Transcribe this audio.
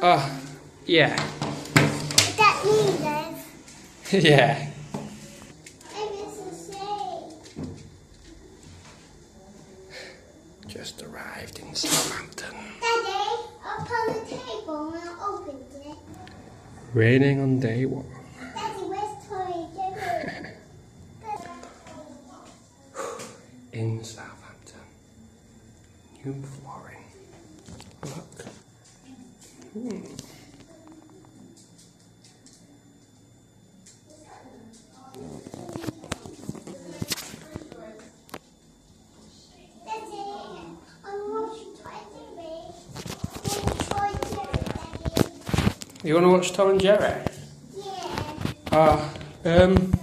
Oh, yeah. Is that me, Liv? Yeah. Just arrived in Southampton. Daddy, up on the table when I opened it. Raining on day one. Daddy, where's Tori Jerry? In Southampton. New flooring. Look. You want to watch Tom and Jerry? Yeah.